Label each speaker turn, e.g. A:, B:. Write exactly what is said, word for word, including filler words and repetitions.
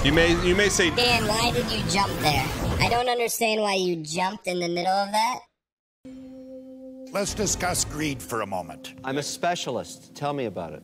A: You may you may say,
B: Dan, why did you jump there? I don't understand why you jumped in the middle of that.
C: Let's discuss greed for a moment.
D: I'm a specialist. Tell me about it.